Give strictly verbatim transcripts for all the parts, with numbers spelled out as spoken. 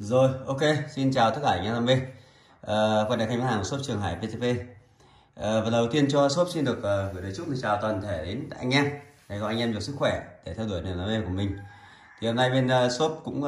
Rồi, ok, xin chào tất cả anh em đam mê. À, quay lại kênh bán hàng của shop Trường Hải pê tê pê. À, và đầu tiên cho shop xin được uh, gửi lời chúc chào toàn thể đến anh em, để có anh em được sức khỏe để theo đuổi niềm đam mê của mình. Thì hôm nay bên uh, shop cũng uh,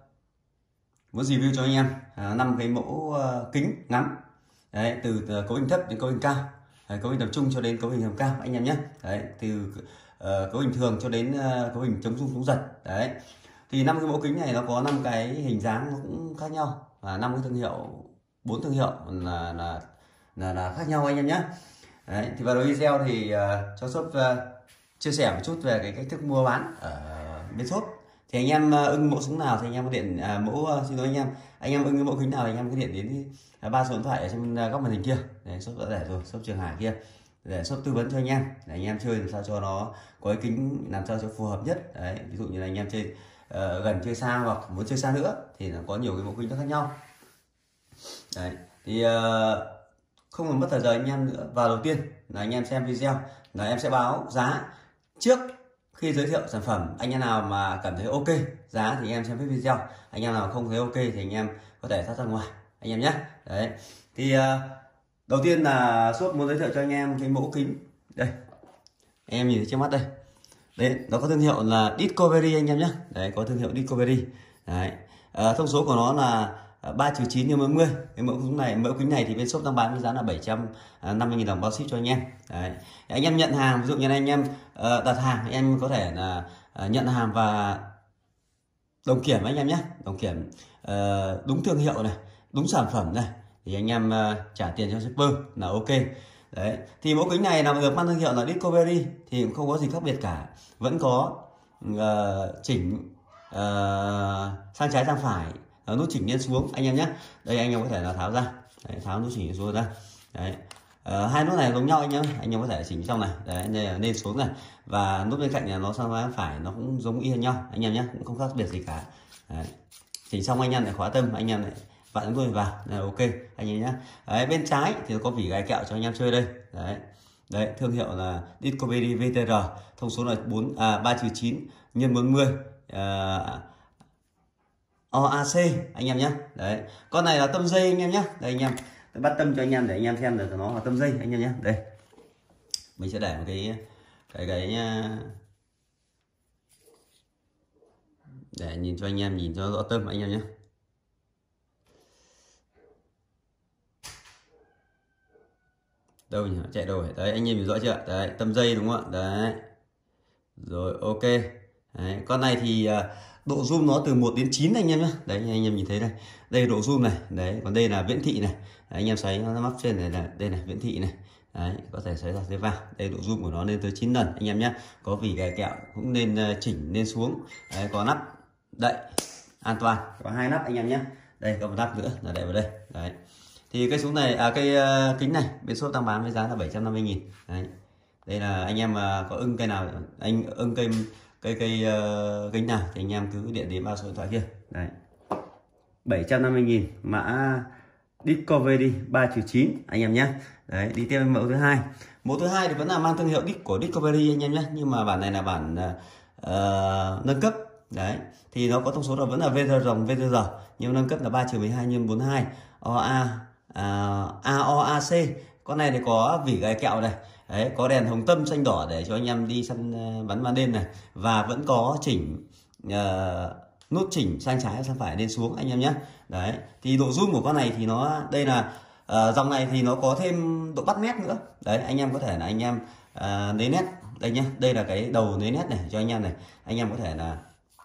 muốn review cho anh em năm uh, cái mẫu uh, kính ngắm, đấy, từ uh, cấu hình thấp đến cấu hình cao, đấy, cấu hình tập trung cho đến cấu hình tầm cao anh em nhé. Đấy, từ uh, cấu hình thường cho đến uh, cấu hình chống rung chống giật. Đấy. Thì năm cái mẫu kính này nó có năm cái hình dáng nó cũng khác nhau, và năm cái thương hiệu, bốn thương hiệu là là là, là khác nhau anh em nhé. Đấy, thì vào đầu video thì uh, cho shop uh, chia sẻ một chút về cái cách thức mua bán ở bên shop. Thì anh em uh, ưng mẫu súng nào thì anh em có điện uh, mẫu uh, xin lỗi anh em anh em ưng cái mẫu kính nào thì anh em có điện đến uh, ba số điện thoại ở trên uh, góc màn hình kia. Đấy, shop đã để rồi, shop Trường Hải kia, để shop tư vấn cho anh em, để anh em chơi làm sao cho nó có cái kính làm sao cho phù hợp nhất. Đấy, ví dụ như là anh em chơi uh, gần chơi xa hoặc muốn chơi xa nữa thì nó có nhiều cái mẫu kính nó khác nhau. Đấy, thì uh, không cần mất thời giờ anh em nữa. Vào đầu tiên là anh em xem video là em sẽ báo giá trước khi giới thiệu sản phẩm. Anh em nào mà cảm thấy ok giá thì anh em xem cái video, anh em nào không thấy ok thì anh em có thể thoát ra ngoài anh em nhé. Đấy, thì uh, đầu tiên là shop muốn giới thiệu cho anh em cái mẫu kính đây, anh em nhìn thấy trước mắt đây, đấy nó có thương hiệu là Discovery anh em nhé. Đấy, có thương hiệu Discovery. Đấy, à, thông số của nó là ba trừ chín nhân bốn mươi. Cái mẫu kính này mẫu kính này thì bên shop đang bán với giá là bảy trăm năm mươi nghìn đồng bao ship cho anh em. Đấy, anh em nhận hàng, ví dụ như anh em uh, đặt hàng anh em có thể là uh, nhận hàng và đồng kiểm anh em nhé, đồng kiểm uh, đúng thương hiệu này, đúng sản phẩm này thì anh em uh, trả tiền cho shipper là ok. Đấy, thì mẫu kính này là được mang thương hiệu là Discovery thì cũng không có gì khác biệt cả, vẫn có uh, chỉnh uh, sang trái sang phải, uh, nút chỉnh lên xuống anh em nhé. Đây anh em có thể là tháo ra. Đấy, tháo nút chỉnh xuống ra. Đấy, uh, hai nút này giống nhau anh em, anh em có thể chỉnh trong này. Đấy, đây là lên xuống này, và nút bên cạnh là nó sang trái sang phải nó cũng giống y nhau anh em nhé, cũng không khác biệt gì cả. Đấy, chỉnh xong anh em lại khóa tâm, anh em lại vặn đuôi vào là ok anh em nhé. Đấy, bên trái thì có vỉ gai kẹo cho anh em chơi đây. Đấy, đấy thương hiệu là Discovery vê tê rờ, thông số là bốn à ba trừ chín nhân bốn mươi à, o a xê anh em nhé. Đấy, con này là tâm dây anh em nhé. Đây anh em, tôi bắt tâm cho anh em để anh em xem được nó là tâm dây anh em nhé. Đây mình sẽ để một cái cái cái để nhìn cho anh em nhìn cho rõ tâm anh em nhé. Đâu nhỉ, chạy đâu đấy, anh em nhìn rõ chưa? Đấy, tâm dây đúng không ạ? Đấy, rồi ok. Đấy, con này thì độ zoom nó từ một đến chín anh em nhé. Đấy, anh em nhìn thấy đây, đây độ zoom này. Đấy, còn đây là viễn thị này. Đấy, anh em xoáy nó mắc trên này là đây này, viễn thị này. Đấy, có thể xoáy ra xoáy vào. Đây độ zoom của nó lên tới chín lần anh em nhé. Có vỉ gai kẹo cũng nên chỉnh lên xuống. Đấy, có nắp đậy an toàn, có hai nắp anh em nhé. Đây có một nắp nữa là đậy vào đây. Đấy, thì cái súng này à cái uh, kính này bên shop đang bán với giá là bảy trăm năm mươi nghìn. Đấy, đây là anh em uh, có ưng cây nào, anh ưng cây cây cây uh, kính nào thì anh em cứ điện đến ba số điện thoại kia. Đấy, bảy trăm năm mươi nghìn, mã Discovery ba trừ chín anh em nhé. Đấy, đi tiếp mẫu thứ hai. Mẫu thứ hai thì vẫn là mang thương hiệu Dick của Discovery anh em nhé, nhưng mà bản này là bản uh, nâng cấp. Đấy, thì nó có thông số là vẫn là vê tê ròng vê tê rờ, nhưng nâng cấp là ba trừ mười hai nhân bốn mươi hai o a a o a xê. Con này thì có vỉ gai kẹo này. Đấy, có đèn hồng tâm xanh đỏ để cho anh em đi săn bắn ban đêm này, và vẫn có chỉnh uh, nút chỉnh sang trái sang phải lên xuống anh em nhé. Đấy, thì độ zoom của con này thì nó đây là uh, dòng này thì nó có thêm độ bắt nét nữa. Đấy, anh em có thể là anh em uh, lấy nét đây nhé. Đây là cái đầu lấy nét này cho anh em này, anh em có thể là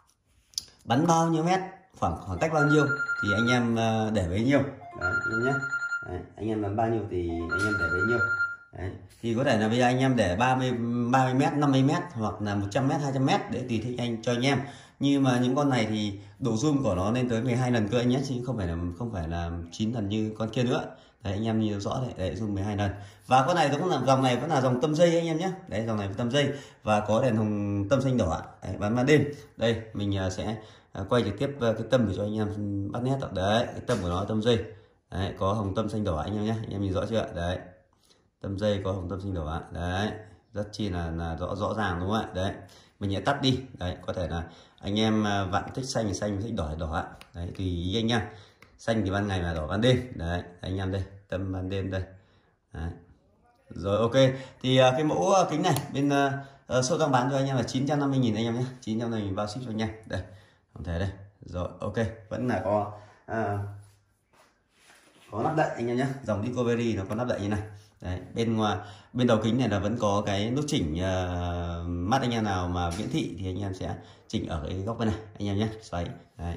bắn bao nhiêu mét, khoảng khoảng cách bao nhiêu thì anh em uh, để bấy nhiêu. Đấy, anh em nhé. Đấy, anh em làm bao nhiêu thì anh em để bấy nhiêu. Đấy, thì có thể là bây giờ anh em để ba mươi mét, năm mươi mét hoặc là một trăm mét, hai trăm mét để tùy thích anh cho anh em. Nhưng mà những con này thì độ zoom của nó lên tới mười hai lần cơ anh nhé, chứ không phải là không phải là chín lần như con kia nữa. Đấy, anh em nhìn rõ đấy, đấy zoom mười hai lần. Và con này cũng là dòng này vẫn là dòng tâm dây anh em nhé. Đấy, dòng này tâm dây và có đèn hồng tâm xanh đỏ. Đấy, bắn ban đêm. Đây mình sẽ quay trực tiếp cái tâm để cho anh em bắt nét được. Đấy, cái tâm của nó tâm dây. Đấy, có hồng tâm xanh đỏ anh em nhé, anh em nhìn rõ chưa? Đấy, tâm dây có hồng tâm xanh đỏ. Đấy, rất chi là, là rõ rõ ràng đúng không ạ? Đấy, mình sẽ tắt đi. Đấy, có thể là anh em vặn thích xanh thì xanh, thích đỏ thì đỏ. Đấy tùy ý anh em. Xanh thì ban ngày mà đỏ ban đêm. Đấy anh em đây, tâm ban đêm đây. Đấy. Rồi ok, thì uh, cái mẫu uh, kính này bên uh, uh, số đang bán cho anh em là chín trăm năm mươi nghìn anh em nhé, chín trăm năm mươi nghìn bao ship cho anh em. Đây, không thể đây. Rồi ok, vẫn là có uh, có nắp đậy anh em nhé, dòng Discovery nó có nắp đậy như này. Đấy, bên ngoài bên đầu kính này là vẫn có cái nút chỉnh uh, mắt anh em nào mà viễn thị thì anh em sẽ chỉnh ở cái góc bên này anh em nhé, xoáy. Đấy.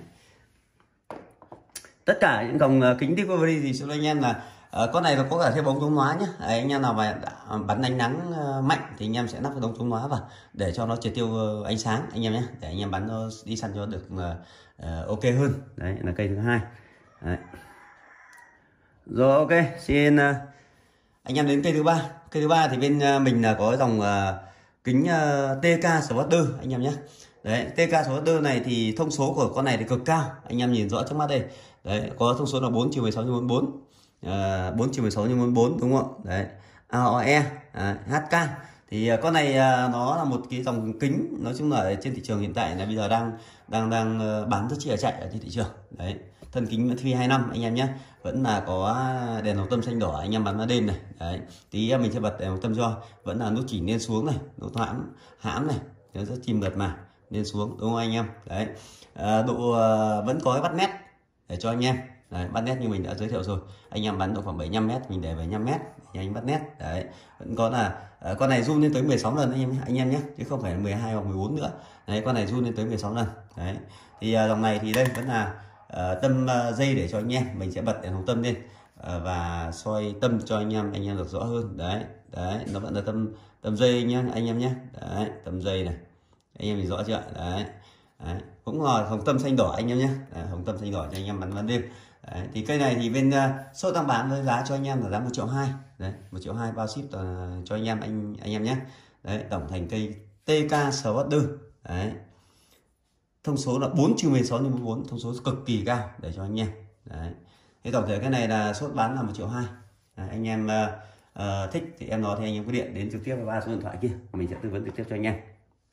Tất cả những dòng uh, kính Discovery thì cho anh em là uh, con này nó có cả thêm bóng chống lóa nhé. Đấy, anh em nào mà bắn ánh nắng uh, mạnh thì anh em sẽ lắp cái bóng chống lóa vào để cho nó triệt tiêu uh, ánh sáng anh em nhé, để anh em bắn nó đi săn cho được uh, uh, ok hơn. Đấy là cây thứ hai. Đấy. Rồi ok, xin uh, anh em đến cây thứ ba. Cây thứ ba thì bên uh, mình là có dòng uh, kính uh, tê ca Smarter anh em nhé. Đấy, tê ca Smarter này thì thông số của con này thì cực cao, anh em nhìn rõ trước mắt đây. Đấy, có thông số là bốn chiều mười sáu nhân bốn mươi bốn. Uh, bốn chiều mười sáu nhân bốn mươi bốn đúng không ạ? Đấy. a o e, uh, hát ca. Thì uh, con này uh, nó là một cái dòng kính, nói chung là ở trên thị trường hiện tại là bây giờ đang đang đang uh, bán rất chi là chạy ở trên thị trường. Đấy. Thân kính phi hai năm anh em nhé, vẫn là có đèn hồng tâm xanh đỏ anh em bắn vào đêm này. Đấy, tí mình sẽ bật đèn hồng tâm cho, vẫn là nút chỉ lên xuống này, nút hãm hãm này, nó rất chìm mượt mà lên xuống đúng không anh em. Đấy, à, độ à, vẫn có cái bắt nét để cho anh em. Đấy, bắt nét như mình đã giới thiệu rồi, anh em bắn độ khoảng bảy mươi lăm mét mình để bảy mươi lăm mét thì anh bắt nét. Đấy, vẫn có là à, con này zoom lên tới mười sáu lần anh em anh em nhé, chứ không phải là mười hai hoặc mười bốn nữa. Đấy, con này zoom lên tới mười sáu lần. Đấy, thì à, dòng này thì đây vẫn là Uh, tâm uh, dây để cho anh em, mình sẽ bật đèn hồng tâm lên uh, và soi tâm cho anh em anh em được rõ hơn. Đấy, đấy nó vẫn là tâm tâm dây nhá anh em nhé. Đấy, tâm dây này anh em nhìn rõ chưa. Đấy, đấy. Cũng là hồng tâm xanh đỏ anh em nhé. Đấy, hồng tâm xanh đỏ cho anh em bắn ban đêm. Đấy, thì cây này thì bên uh, shop đang bán với giá cho anh em là giá một triệu hai. Đấy, một triệu hai bao ship uh, cho anh em anh anh em nhé. Đấy, tổng thành cây tê ca Smarter. Đấy, thông số là bốn trừ mười sáu nhân bốn mươi bốn, thông số cực kỳ cao để cho anh em. Đấy, thế tổng thể cái này là shop bán là một triệu hai. Anh em uh, uh, thích thì em nói thì anh em cứ điện đến trực tiếp vào ba số điện thoại kia, mình sẽ tư vấn trực tiếp cho anh em.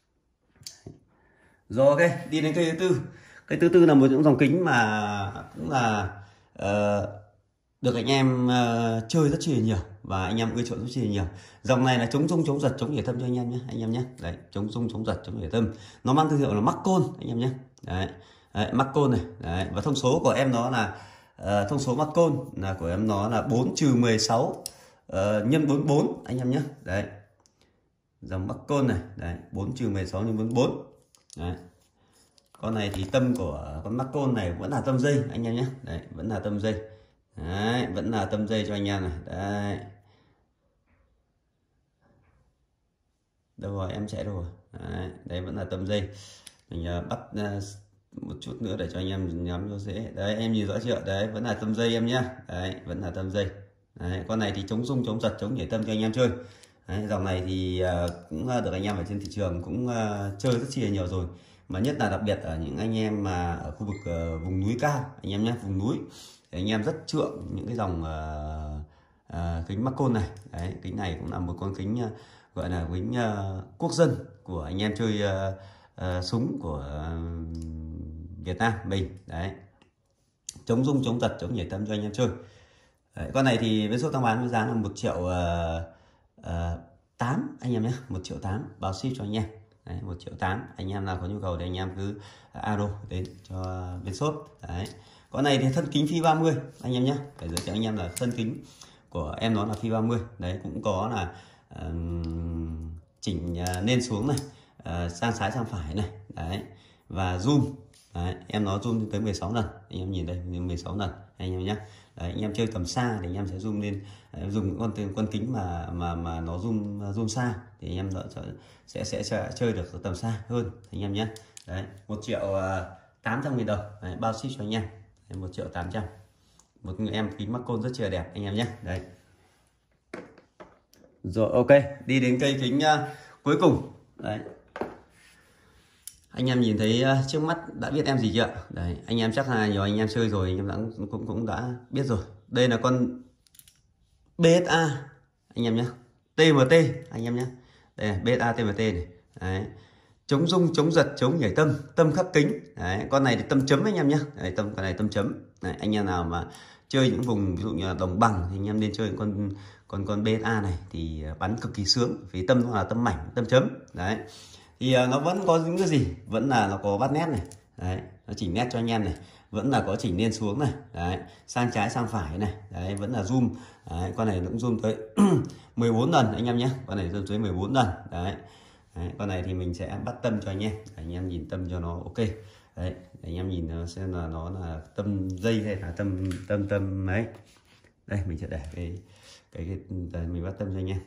Rồi ok, đi đến cây thứ tư. Cây thứ tư là một những dòng kính mà cũng là uh, được anh em uh, chơi rất chi là nhiều và anh em ưa chuộng rất chi là nhiều. Dòng này là chống rung chống giật chống nhảy tâm cho anh em nhé anh em nhé. Đấy, chống rung chống giật chống nhảy tâm, nó mang thương hiệu là Macon anh em nhé. Đấy, đấy Macon này. Đấy, và thông số của em nó là uh, thông số Macon là của em nó là bốn trừ mười sáu uh, nhân bốn mươi bốn anh em nhé. Đấy, dòng Macon này. Đấy, bốn trừ mười sáu nhân bốn mươi bốn. Đấy, con này thì tâm của con Macon này vẫn là tâm dây anh em nhé. Đấy, vẫn là tâm dây. Đấy, vẫn là tâm dây cho anh em này. Đây, đâu rồi em chạy đâu rồi. Đấy, đây vẫn là tâm dây. Mình uh, bắt uh, một chút nữa để cho anh em nhắm cho dễ. Đấy, em nhìn rõ chưa. Đấy, vẫn là tâm dây em nhé. Đấy, vẫn là tâm dây. Đấy, con này thì chống rung chống giật chống nhảy tâm cho anh em chơi. Đấy, dòng này thì uh, cũng được anh em ở trên thị trường cũng uh, chơi rất chi là nhiều rồi, mà nhất là đặc biệt ở những anh em mà ở khu vực uh, vùng núi cao anh em nhé, vùng núi thì anh em rất chuộng những cái dòng uh, uh, kính Macon này. Đấy, kính này cũng là một con kính uh, gọi là kính uh, quốc dân của anh em chơi uh, uh, súng của uh, Việt Nam mình. Đấy, chống rung chống giật chống nhảy tâm cho anh em chơi. Đấy, con này thì với số tăng bán với giá là một triệu tám anh em nhé, một triệu tám bao ship cho anh em. Đấy, một triệu tám, anh em nào có nhu cầu thì anh em cứ alo đến cho bên shop. Đấy, con này thì thân kính phi ba mươi anh em nhé, để giới thiệu anh em là thân kính của em nó là phi ba mươi. Đấy, cũng có là uh, chỉnh uh, lên xuống này, uh, sang trái sang phải này. Đấy, và zoom. Đấy, em nó zoom tới mười sáu lần anh em nhìn đây, mười sáu lần anh em nhé. Đấy, anh em chơi tầm xa thì anh em sẽ zoom lên, dùng con con kính mà mà mà nó zoom zoom xa thì anh em sẽ sẽ sẽ chơi được tầm xa hơn anh em nhé. Đấy, một triệu tám trăm nghìn đồng. Đấy, bao ship cho anh em. Đấy, một triệu tám trăm, một người em kính Macon rất là đẹp anh em nhé. Đấy, rồi ok, đi đến cây kính uh, cuối cùng. Đấy, anh em nhìn thấy uh, trước mắt đã biết em gì chưa? Đấy, anh em chắc là nhiều anh em chơi rồi, anh em đã, cũng cũng đã biết rồi. Đây là con bê ét a anh em nhé, tê em tê anh em nhé. Đây là bê ét a tê em tê này. Đấy, chống rung, chống giật, chống nhảy tâm, tâm khắc kính. Đấy, con này thì tâm chấm anh em nhé. Đấy, tâm con này tâm chấm. Đấy, anh em nào mà chơi những vùng ví dụ như là đồng bằng thì anh em nên chơi những con con con bê ét a này thì bắn cực kỳ sướng, vì tâm nó là tâm mảnh, tâm chấm. Đấy, thì uh, nó vẫn có những cái gì, vẫn là nó có bắt nét này. Đấy, nó chỉnh nét cho anh em này, vẫn là có chỉnh lên xuống này. Đấy, sang trái sang phải này. Đấy, vẫn là zoom. Đấy, con này nó cũng zoom tới mười bốn lần anh em nhé. Con này zoom tới mười bốn lần. Đấy. Đấy, con này thì mình sẽ bắt tâm cho anh em, anh em nhìn tâm cho nó ok. Đấy, anh em nhìn xem là nó là tâm dây hay là tâm tâm tâm ấy. Đây mình sẽ để cái cái, cái, cái mình bắt tâm cho anh em.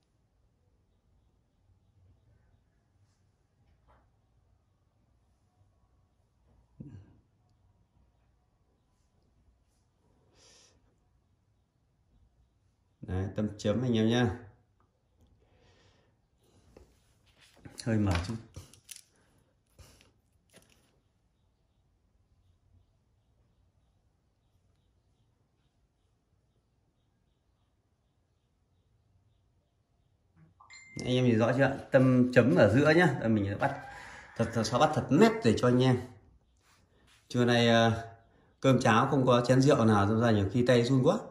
Đấy, tâm chấm anh em nhá. Hơi mở chút. Anh em nhìn rõ chưa? Tâm chấm ở giữa nhá. Đây mình sẽ bắt thật thật sao bắt thật nét để cho anh em. Trưa nay uh, cơm cháo không có chén rượu nào ra, nhiều khi tay run quá.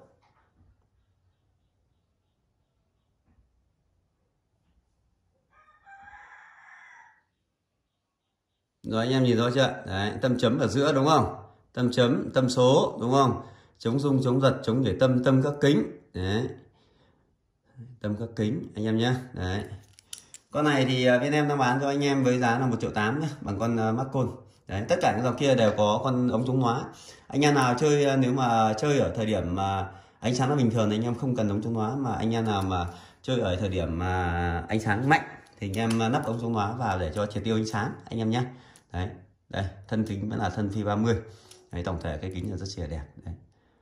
Rồi anh em nhìn rõ chưa? Đấy, tâm chấm ở giữa đúng không? Tâm chấm, tâm số đúng không? Chống rung, chống giật, chống nhảy tâm, tâm các kính. Đấy. Tâm các kính anh em nhé. Đấy. Con này thì bên em đang bán cho anh em với giá là một triệu tám nhé, bằng con Macron. Đấy, tất cả những dòng kia đều có con ống chống lóa. Anh em nào chơi, nếu mà chơi ở thời điểm mà ánh sáng nó bình thường thì anh em không cần ống chống lóa, mà anh em nào mà chơi ở thời điểm mà ánh sáng mạnh thì anh em nắp ống chống lóa vào để cho triệt tiêu ánh sáng anh em nhé. Đấy, đây thân kính vẫn là thân phi ba mươi. Đấy, tổng thể cái kính là rất là đẹp. Đấy.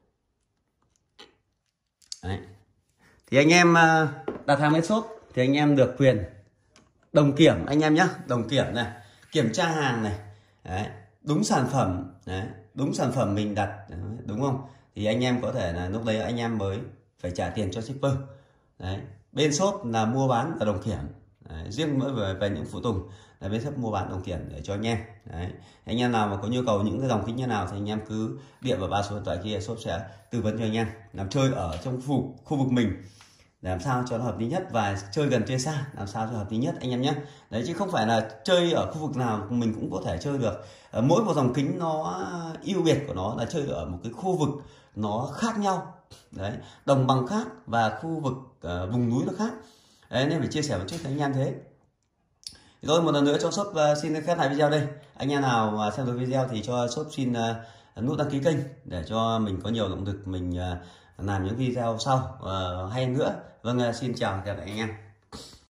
Đấy. Thì anh em đặt hàng bên shop thì anh em được quyền đồng kiểm anh em nhé, đồng kiểm này, kiểm tra hàng này. Đấy, đúng sản phẩm, đấy, đúng sản phẩm mình đặt, đấy, đúng không? Thì anh em có thể là lúc đấy anh em mới phải trả tiền cho shipper. Đấy, bên shop là mua bán và đồng kiểm. Đấy, riêng mỗi về, về những phụ tùng là bên shop mua bán đồng kiểm để cho anh em. Đấy, anh em nào mà có nhu cầu những cái dòng kính như nào thì anh em cứ điện vào ba số điện thoại kia, shop sẽ tư vấn cho anh em làm chơi ở trong khu vực, khu vực mình để làm sao cho nó hợp lý nhất, và chơi gần chơi xa làm sao cho hợp lý nhất anh em nhé. Đấy, chứ không phải là chơi ở khu vực nào mình cũng có thể chơi được. Mỗi một dòng kính nó ưu biệt của nó là chơi ở một cái khu vực nó khác nhau. Đấy, đồng bằng khác và khu vực uh, vùng núi nó khác. Đấy, nên phải chia sẻ một chút với anh em thế. Rồi một lần nữa cho shop uh, xin khép lại video đây. Anh em nào mà xem được video thì cho shop xin uh, nút đăng ký kênh để cho mình có nhiều động lực mình uh, làm những video sau uh, hay nữa. Vâng, uh, xin chào tất cả anh em.